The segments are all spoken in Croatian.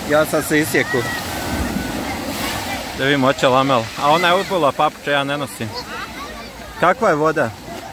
Ja sam se isjeku. Da vidimo, hoće lamel. A ona je uzbula papuče, ja ne nosim. Kakva je voda?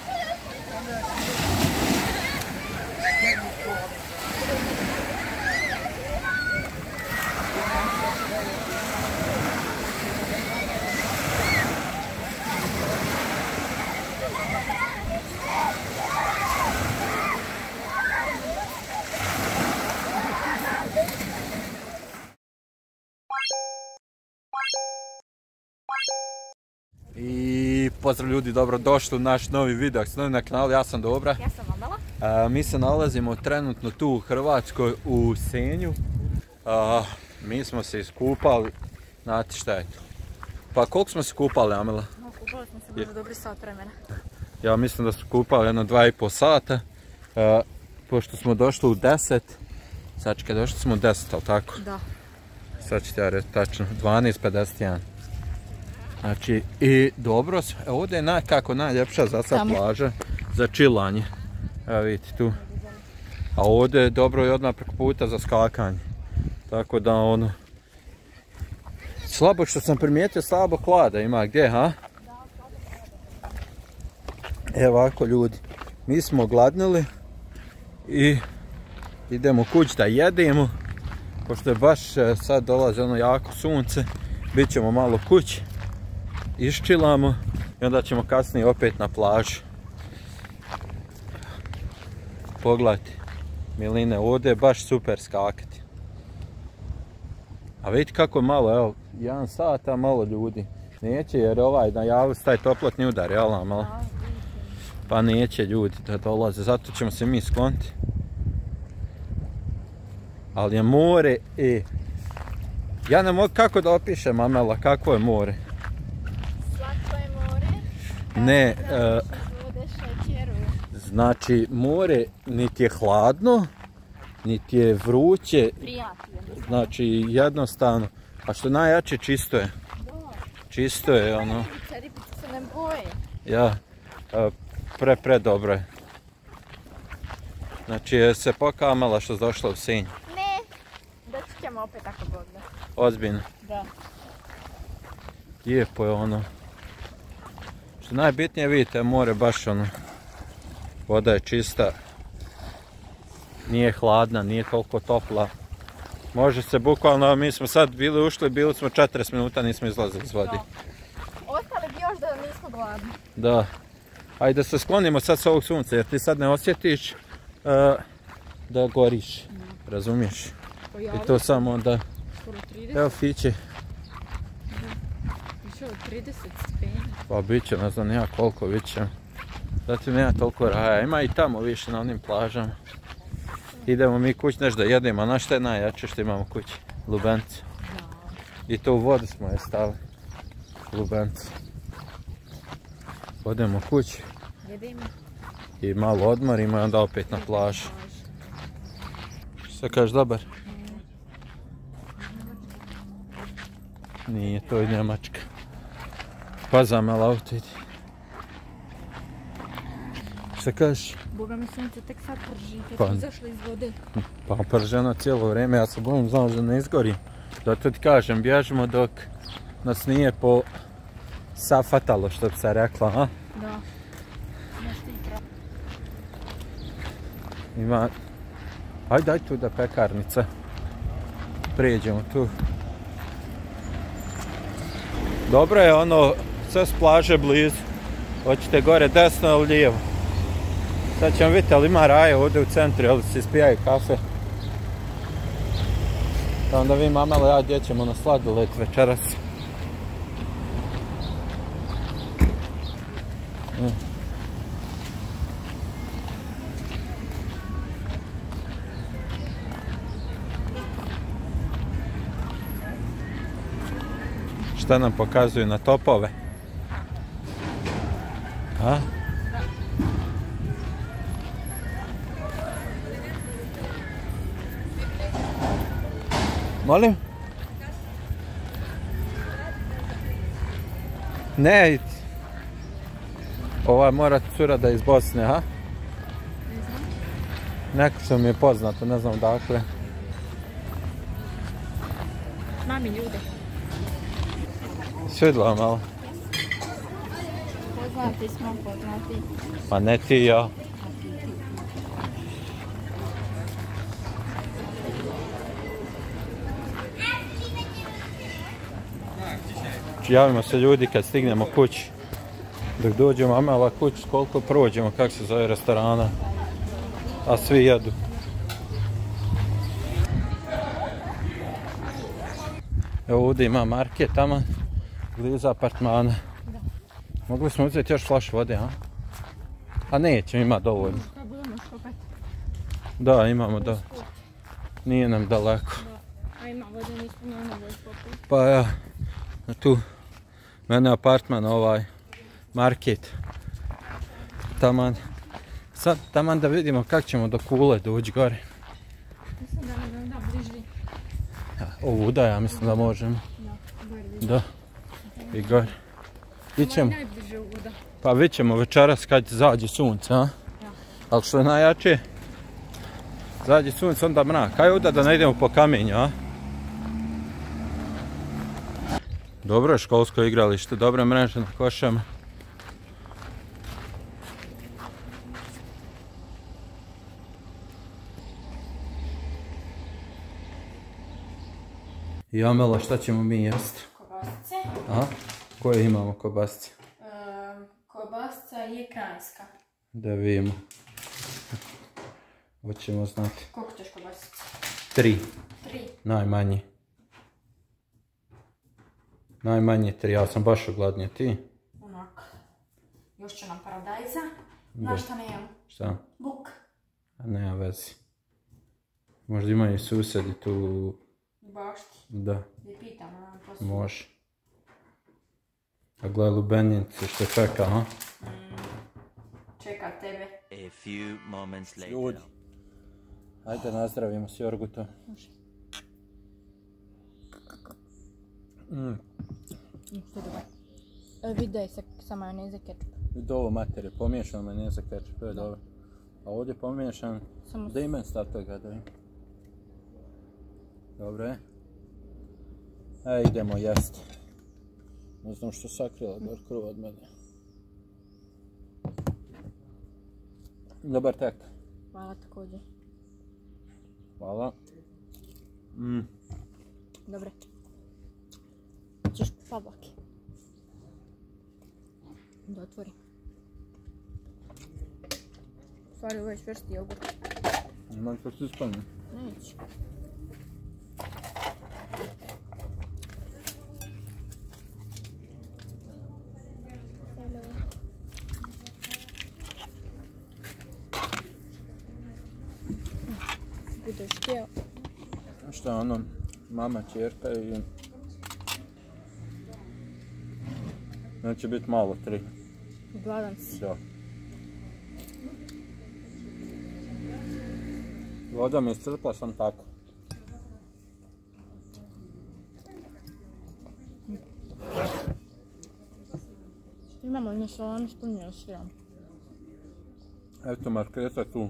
I pozdrav ljudi, dobrodošli u naš novi video s novim na kanalu, ja sam Dobra. Ja sam Amela. Mi se nalazimo trenutno tu u Hrvatskoj u Senju. Mi smo se iskupali, znate šta je to? Pa koliko smo se kupali, Amela? No, kupali smo se možda dobri sat vremena. Ja mislim da smo kupali jedno 2,5 sata. Pošto smo došli u 10, sad čekaj, došli smo u 10, ali tako? Da. Sad ću ti ja reći tačno, 12:51. Znači, i dobro, ovdje je kako najljepša za sad plaža za chillanje. Evo vidite tu. A ovdje je dobro i odmah preko puta za skakanje. Tako da ono... Slabo što sam primijetio, slabo klada ima gdje, ha? Evo ovako ljudi, mi smo gladnili i idemo kući da jedemo. Pošto je baš sad dolazi ono jako sunce, bit ćemo malo kući. Iščilamo i onda ćemo kasnije opet na plažu. Pogledajte, miline, ovdje je baš super skakati. A vidite kako je malo, evo, 1 sat, a malo ljudi. Neće jer najavili taj toplotni udar, jel malo? Pa neće ljudi da dolaze, zato ćemo se mi skloniti. Ali je more i... Ja ne mogu kako da opišem, Amela, kako je more. Ne, znači more niti je hladno, niti je vruće, znači jednostavno, a što najjače čisto je. Čisto je ono. Ribice se ne boje. Ja, pre dobro je. Znači je se pokamala što je došla u Senj. Ne, doći ćemo opet ako god da. Ozbiljno. Da. Lijepo je ono. Što najbitnije vidite, more baš ono, voda je čista, nije hladna, nije toliko topla. Može se bukvalno, mi smo sad bili smo 40 minuta, nismo izlazili iz vode. Ostali bi još da nismo gladni. Da. Ajde da se sklonimo sad s ovog sunca, jer ti sad ne osjetiš da goriš, razumiješ? I to samo onda, evo fiće. Više od 30 stepeni. Pa bit će, ne znam ja koliko bit će. Zatim nema toliko raja, ima i tamo više na onim plažama. Idemo mi kući nešto da jedemo, a znaš šta je najjače što imamo kući? Lubenicu. I to u vodu smo je stavili. Lubenicu. Odemo kući. Jedemo. I malo odmorimo i onda opet na plažu. Šta kažeš, dobar? Nije, to je Njemačka. Pa zamela auto ide. Šta kažeš? Boga mi sunce tek sad prži, kad smo izašli iz vode. Pa prži ono cijelo vrijeme, ja se bojim, znam da ne izgorim. Zato ti kažem, bježimo dok nas nije safatalo, što bi se rekla, a? Da. Ima... Daj tu da pekarnica. Prijeđemo tu. Dobro je ono, sve s plaže blizu. Hoćete gore desno ili lijevo. Sad ćemo vidjeti, ali ima raje ovdje u centru, jel se ispijaju kafe. Onda vi, Amela, ja gdje ćemo na sladoled večeras. Šta nam pokazuju na topove? A? Molim? Ne, ova mora cura da je iz Bosne, ha? Ne znam. Neko što mi je poznato, ne znam odakle. Mami ljude. Svidla malo. Poznati smo, poznati. Pa ne ti i ja. Javimo se ljudi kad stignemo kući. Dok dođemo Amela kući, koliko prođemo, kako se zove restorana. A svi jedu. Evo ovdje ima market tamo, blizu apartmana. Da. Mogli smo uzeti još flašu vode, a? A nećemo, ima dovoljno. Kad budemo šopati. Da, imamo da. Nije nam daleko. Da. A ima vode, nismo na ovoj šopati. Pa ja, tu, mene apartman, ovaj, market. Taman. Sad, taman da vidimo kako ćemo do Kule doći gore. Mislim da nam da bliži. Ovuda ja mislim da možemo. Da, gore vidi. Da. I gore. Ićemo. Najbliže ovuda. Pa vidit ćemo večeras kad zađe sunce, a? Ja. Ali što je najjače, zađe sunce, onda mrak. Kaj ovdje da ne idemo po kamenju, a? Dobro je školsko igralište, dobra mreža na košama. I Amela, šta ćemo mi jesti? Kobasice. Aha, koje imamo kobasice? Kobasica je krajinska. Da vidimo. Hoćemo znati. Koliko ćeš kobasica? 3, 3. najmanje. Najmanje 3, ja sam baš ogladnije, ti? Onak. Još će nam paradajza. Da. Znaš šta nemamo? Šta? Luk. A nema vezi. Možda imaju susedi tu. U bašti. Da, Gdje pitam, nam poslije. može. A gle lubenjenice što čeka, ha? Čeka tebe. A few moments later. Ljudi. Ajde nazdravimo s jorgutom. Može. Što je dobro. Videj se sa majoneze kečup. Vidi ovo materije, pomiješano majoneza kečup, to je dobro. A ovdje pomiješan, Samo da imen stav toga, da im. Dobro je. Idemo jesti. Ne znam što sakrila gor krv od mene. Dobar tek. Hvala također. Hvala. Dobre. Ćeš pavlaki. Da otvori. U stvari ovo je čvrsti jogurt. Imam što se ispane. Neće. Budeš htio. Šta ono, mama, čerka i... Neće biti malo, 3. Gladan si. Da. Voda mi iscrpla sam tako. Imamo i na salami spunjeno sviram. Eto marketa tu.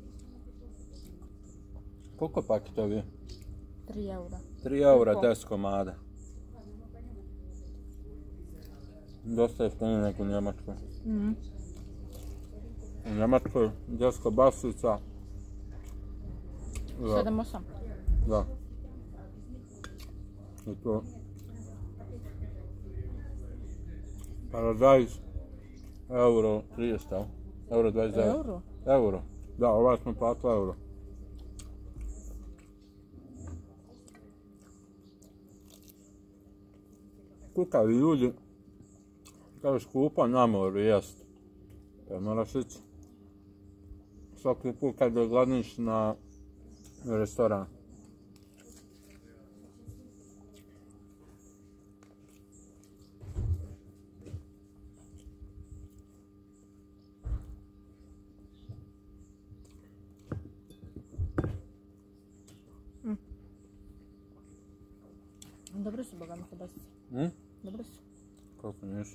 Koliko paketovi je? 3 eura. 3 eura 10 komada. Dosta jeftinije nego u Njemačkoj. U Njemačkoj 10 kobasica. 7-8. Da. I to. Paradajz. Euro 30. Euro 29. Euro? Euro. Da, ovaj smo platili euro. Kukavi ljudi. Kao skupo na moru jest. Jer moraš ići svaki put kad gladniš na restoran. Dobro su bogami kobasice. Dobro su. Kako nisu?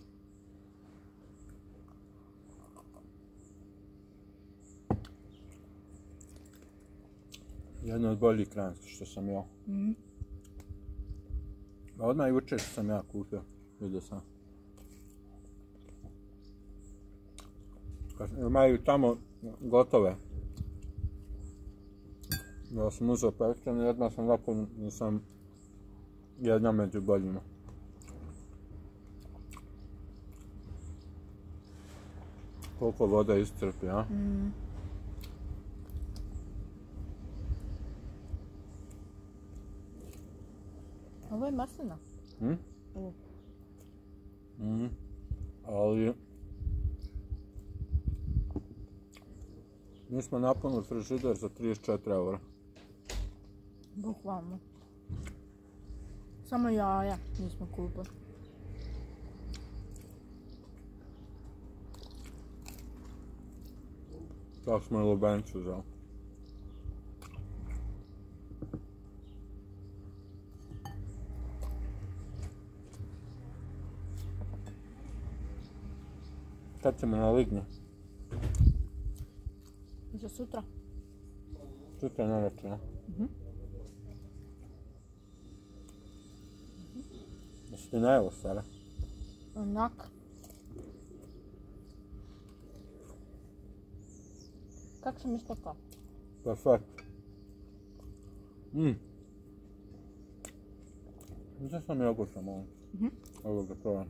Jedno od boljih kranjskih što sam jeo. Odmah jučer sam ja kupio, vidio sam. Imaju tamo gotove. Ja sam uzeo pečen i odmah sam rekao nisam jedna među boljima. Koliko voda iscrpi, a? Ovo je maslina. Ovo. Ali... Mi smo napunili frižider za 34 eura. Bukvalno. Samo jaja nismo kupili. Tako smo i lubencu uzeli. Kad ćemo na lignje? Za sutra. Sutra na večer, ne? Jesi ti najelo, Sara? Onak. Kako sam ispekla? Perfekt. Uzeo sam jogurta malo. Ovo ga probam.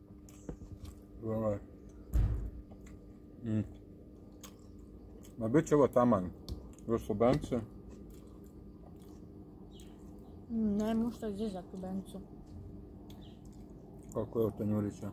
Ma bit će ovo taman. Još lubence. Ne možete zizat lubencu. Kako je od tanjurića.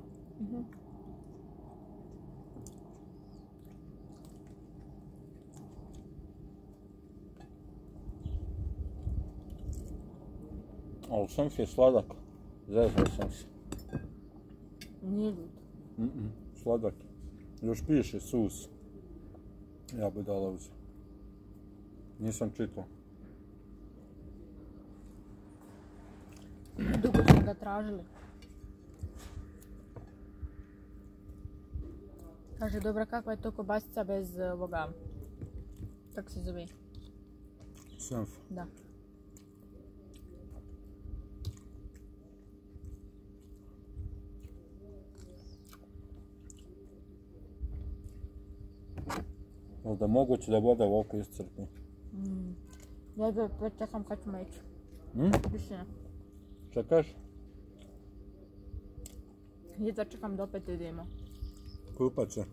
Ali sam je sladak. Zezao sam se. Nije ljud. Sladak. Još piše sus. Ja bi dala uzeo. Nisam čitao. Dugo smo ga tražili. Kaže, dobra, kakva je to kobasica bez ovoga... Kako se zove? Senf. Da. Ali da moguće da voda ovoliko iscrpi. Ja ga već čekam kad ćemo ići. Više ne. Čekaš? Jedva čekam da opet idemo. Kupat se.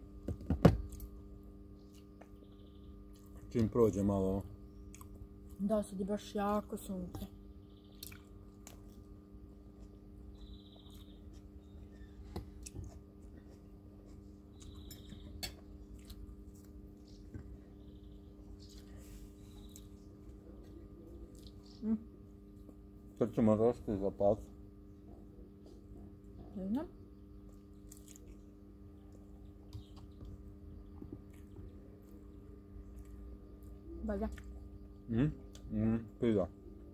Čim prođe malo ovo. Da, sad je baš jako sunce. Kad ćemo rošti za palcu? Ne znam. Valjda. Pida.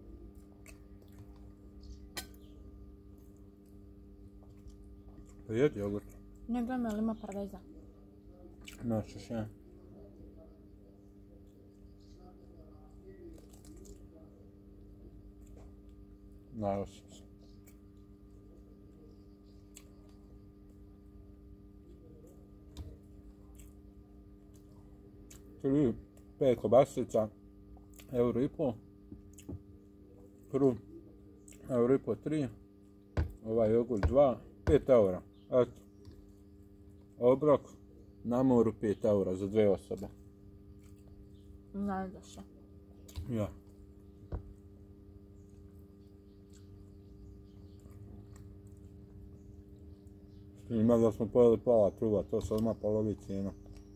Pa jedi jogurt. Ne gledam, ali ima paradajza. Noćeš ja. Najao sam se. Tri, 5 kobasica, €1,5. Prvu, €1,5, 3. Ovaj jogurt 2, 5 eura. Eto. Obrok na moru 5 eura za 2 osobe. Najdoša. Ja. Ima da smo pojeli pola truba, to se odmah polovi cijena.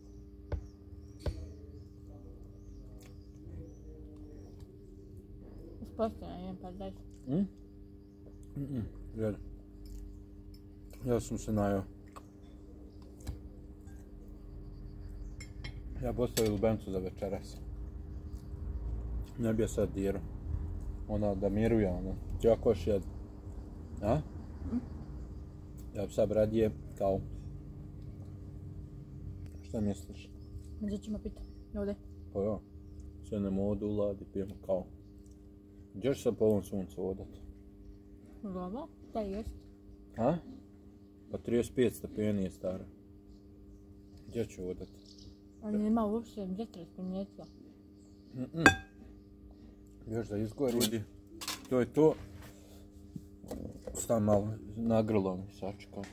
Uspostavljam jedan paradajz. Jel. Ja sam se najao. Ja bi ostavio lubencu za večeras. Ne bi je sad dirao. Ona da miruje, ona. Jako još jed. A? Ja bi sad radije kao... Šta misliš? Gdje ćemo piti? Ovdje. Pa ja. Sve ne modu uladi, pijemo kao. Gdje ćeš sad po ovom suncu odat? Dobro, da jest. A? Pa 35 stepeni je stara. Gdje ću odati? On nema uopšte vjetra primijetila. Još da izgori. To je to. Stam malo nagrlo mi, sačekam.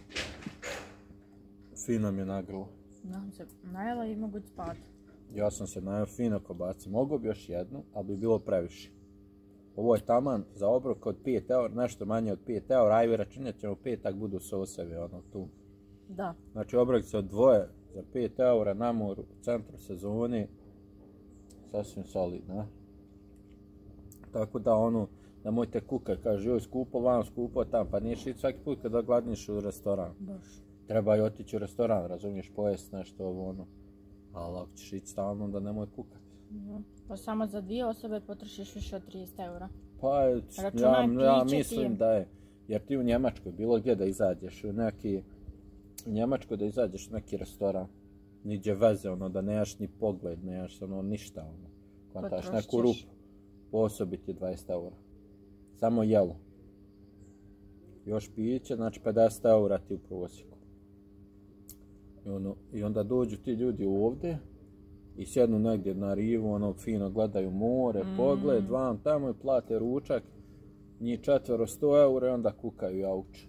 Fino mi je nagrlo. Ja sam se najela i mogu spati. Ja sam se najao fino kobaci. Mogu bi još jednu, ali bi bilo previše. Ovo je taman za obrok od 5 eura, nešto manje od 5 eura, ajde računat ćemo 5, tak budu sosevi ono tu. Da. Znači obrok se odvoje za 5 eura na moru u centru sezoni, sasvim solidno. Tako da ono, nemojte kukaj, kaže joj skupo vam, skupo tam, pa nije šit svaki put kada gladniš u restoran. Baš. Treba i otići u restoran, razumiješ, pojest nešto ovo ono. Ali ako ćeš ići stalno, onda nemoj kukati. Pa samo za 2 osobe potrošiš više od 30 eura. Pa ja mislim da je, jer ti u Njemačkoj, bilo gdje da izađeš u Njemačkoj da izađeš u neki restoran, niđe veze, ono, da nemaš ni pogled, nemaš ono ništa, ono, kontaš neku rupu, po osobi ti 20 eura. Samo jelo. Još piće, znači 50 eura ti u prosjeku. I onda dođu ti ljudi ovdje i sjednu negdje na rivu, ono, fino gledaju more, pogled, vam tamo i plate ručak, njih 4 100 eura i onda kukaju i auče.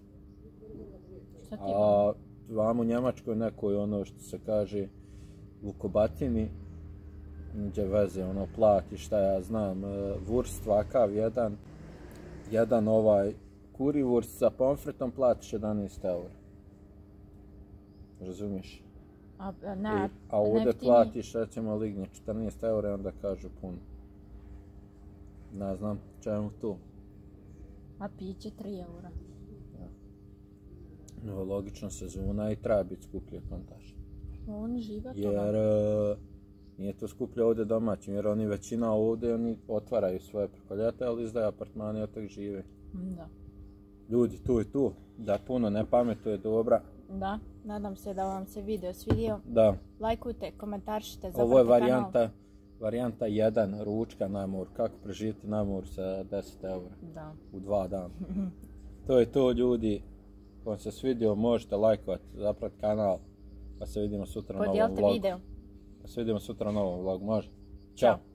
A vam u Njemačkoj nekoj ono što se kaže vukobatini, gdje veze, ono, plati šta ja znam, wurst vakav jedan ovaj currywurst sa pomfritom platiš 11 eura. Razumiješ? A ovdje platiš recimo lignje 14 eura i onda kažu puno. Ne znam čemu tu. A piće 3 eura. No, logično sezona i treba biti skuplje kontaž. Oni žive toga. Jer nije to skuplje ovdje domaćim, jer oni većina ovdje oni otvaraju svoje preko ljeta, ali izdaju apartmane i od tog žive. Da. Ljudi tu i tu, da puno ne pametuje dobra. Da, nadam se da vam se video svidio. Da. Lajkujte, komentaršite, zapratite kanal. Ovo je varijanta 1, ručka na moru. Kako preživjeti na moru sa 10 eura? Da. U 2 dana. To je to, ljudi. Ako vam se svidio, možete lajkovati, zapratiti kanal. Pa se vidimo sutra na novom vlogu. Podijelite video. Pa se vidimo sutra na novom vlogu, može? Ćao.